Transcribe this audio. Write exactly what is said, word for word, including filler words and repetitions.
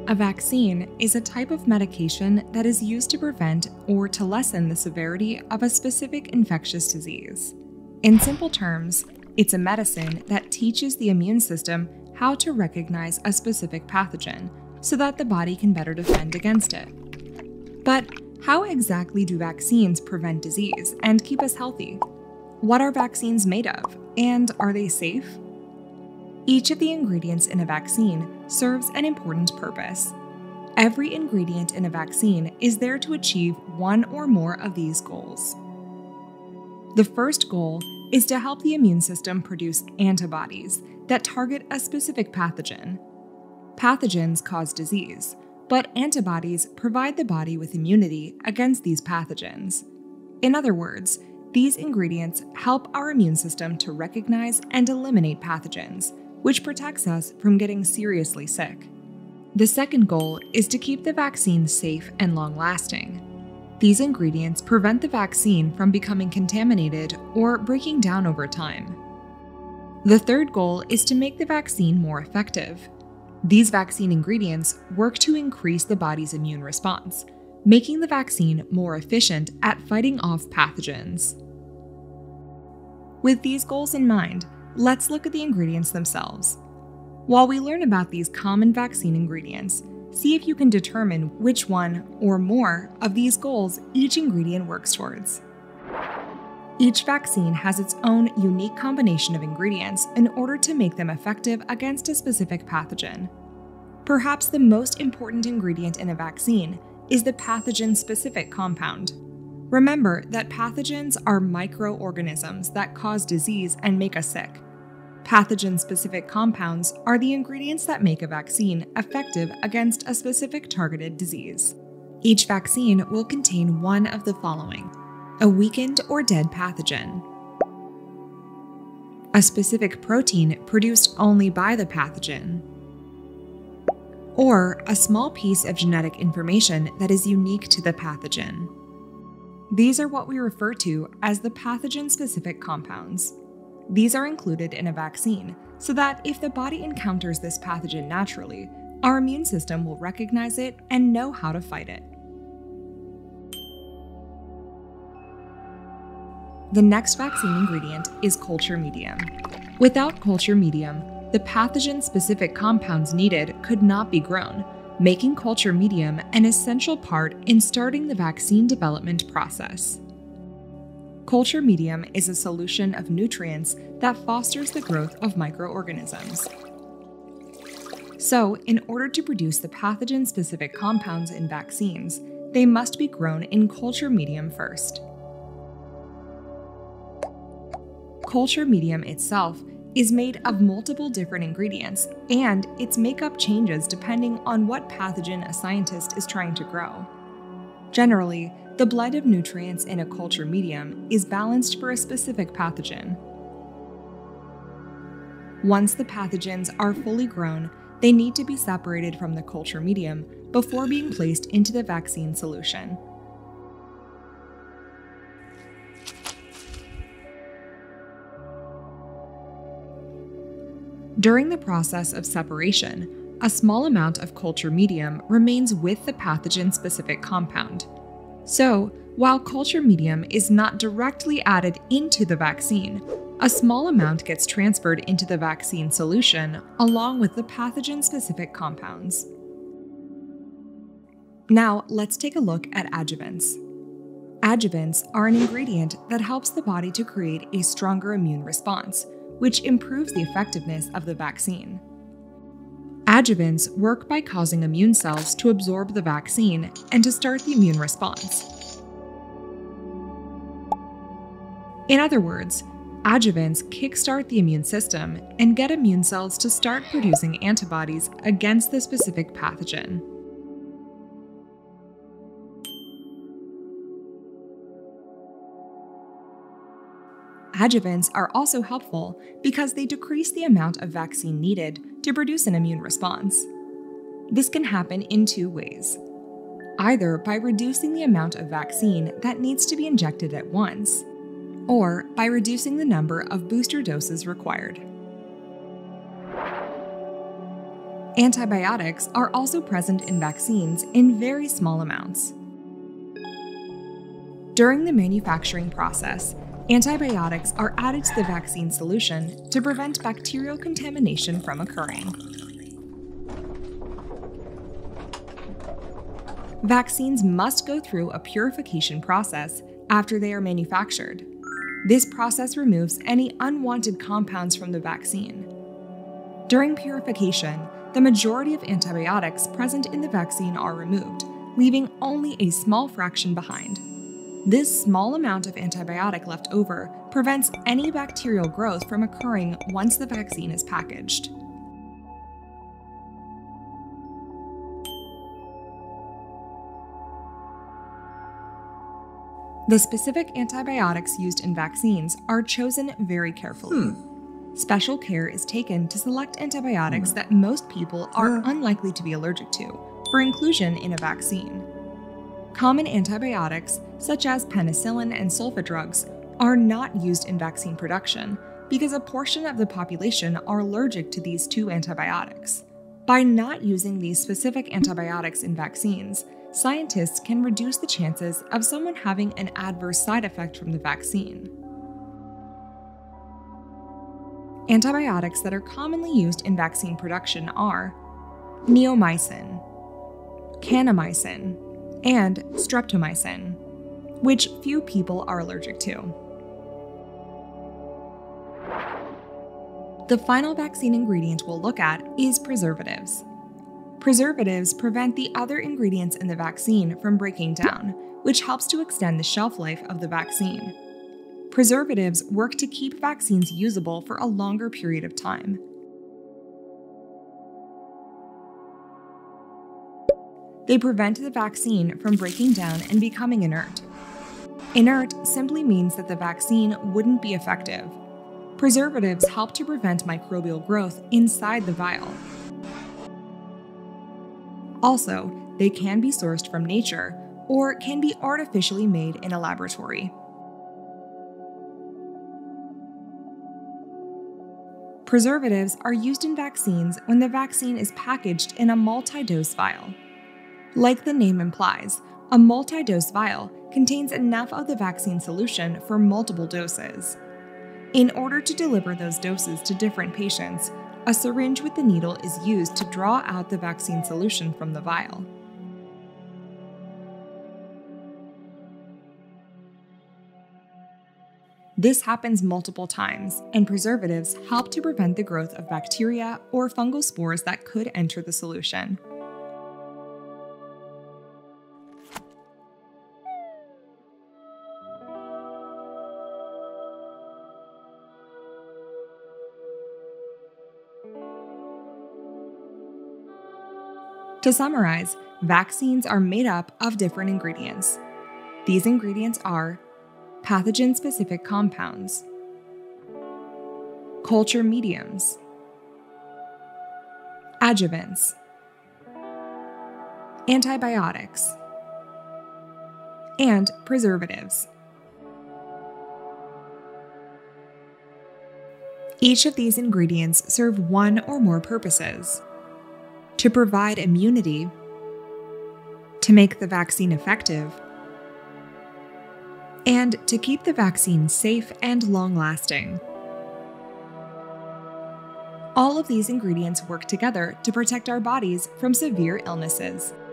A vaccine is a type of medication that is used to prevent or to lessen the severity of a specific infectious disease. In simple terms, it's a medicine that teaches the immune system how to recognize a specific pathogen so that the body can better defend against it. But how exactly do vaccines prevent disease and keep us healthy? What are vaccines made of, and are they safe? Each of the ingredients in a vaccine serves an important purpose. Every ingredient in a vaccine is there to achieve one or more of these goals. The first goal is to help the immune system produce antibodies that target a specific pathogen. Pathogens cause disease, but antibodies provide the body with immunity against these pathogens. In other words, these ingredients help our immune system to recognize and eliminate pathogens, which protects us from getting seriously sick. The second goal is to keep the vaccine safe and long-lasting. These ingredients prevent the vaccine from becoming contaminated or breaking down over time. The third goal is to make the vaccine more effective. These vaccine ingredients work to increase the body's immune response, making the vaccine more efficient at fighting off pathogens. With these goals in mind, let's look at the ingredients themselves. While we learn about these common vaccine ingredients, see if you can determine which one or more of these goals each ingredient works towards. Each vaccine has its own unique combination of ingredients in order to make them effective against a specific pathogen. Perhaps the most important ingredient in a vaccine is the pathogen-specific compound. Remember that pathogens are microorganisms that cause disease and make us sick. Pathogen-specific compounds are the ingredients that make a vaccine effective against a specific targeted disease. Each vaccine will contain one of the following: a weakened or dead pathogen, a specific protein produced only by the pathogen, or a small piece of genetic information that is unique to the pathogen. These are what we refer to as the pathogen-specific compounds. These are included in a vaccine so that if the body encounters this pathogen naturally, our immune system will recognize it and know how to fight it. The next vaccine ingredient is culture medium. Without culture medium, the pathogen-specific compounds needed could not be grown, making culture medium an essential part in starting the vaccine development process. Culture medium is a solution of nutrients that fosters the growth of microorganisms. So, in order to produce the pathogen-specific compounds in vaccines, they must be grown in culture medium first. Culture medium itself is made of multiple different ingredients, and its makeup changes depending on what pathogen a scientist is trying to grow. Generally, the blend of nutrients in a culture medium is balanced for a specific pathogen. Once the pathogens are fully grown, they need to be separated from the culture medium before being placed into the vaccine solution. During the process of separation, a small amount of culture medium remains with the pathogen-specific compound. So, while culture medium is not directly added into the vaccine, a small amount gets transferred into the vaccine solution along with the pathogen-specific compounds. Now, let's take a look at adjuvants. Adjuvants are an ingredient that helps the body to create a stronger immune response, which improves the effectiveness of the vaccine. Adjuvants work by causing immune cells to absorb the vaccine and to start the immune response. In other words, adjuvants kickstart the immune system and get immune cells to start producing antibodies against the specific pathogen. Adjuvants are also helpful because they decrease the amount of vaccine needed to produce an immune response. This can happen in two ways: either by reducing the amount of vaccine that needs to be injected at once, or by reducing the number of booster doses required. Antibiotics are also present in vaccines in very small amounts. During the manufacturing process, antibiotics are added to the vaccine solution to prevent bacterial contamination from occurring. Vaccines must go through a purification process after they are manufactured. This process removes any unwanted compounds from the vaccine. During purification, the majority of antibiotics present in the vaccine are removed, leaving only a small fraction behind. This small amount of antibiotic left over prevents any bacterial growth from occurring once the vaccine is packaged. The specific antibiotics used in vaccines are chosen very carefully. Hmm. Special care is taken to select antibiotics hmm. that most people are uh. unlikely to be allergic to for inclusion in a vaccine. Common antibiotics, such as penicillin and sulfa drugs, are not used in vaccine production because a portion of the population are allergic to these two antibiotics. By not using these specific antibiotics in vaccines, scientists can reduce the chances of someone having an adverse side effect from the vaccine. Antibiotics that are commonly used in vaccine production are neomycin, kanamycin, and streptomycin, which few people are allergic to. The final vaccine ingredient we'll look at is preservatives. Preservatives prevent the other ingredients in the vaccine from breaking down, which helps to extend the shelf life of the vaccine. Preservatives work to keep vaccines usable for a longer period of time. They prevent the vaccine from breaking down and becoming inert. Inert simply means that the vaccine wouldn't be effective. Preservatives help to prevent microbial growth inside the vial. Also, they can be sourced from nature or can be artificially made in a laboratory. Preservatives are used in vaccines when the vaccine is packaged in a multi-dose vial. Like the name implies, a multi-dose vial contains enough of the vaccine solution for multiple doses. In order to deliver those doses to different patients, a syringe with the needle is used to draw out the vaccine solution from the vial. This happens multiple times, and preservatives help to prevent the growth of bacteria or fungal spores that could enter the solution. To summarize, vaccines are made up of different ingredients. These ingredients are pathogen-specific compounds, culture mediums, adjuvants, antibiotics, and preservatives. Each of these ingredients serve one or more purposes: to provide immunity, to make the vaccine effective, and to keep the vaccine safe and long-lasting. All of these ingredients work together to protect our bodies from severe illnesses.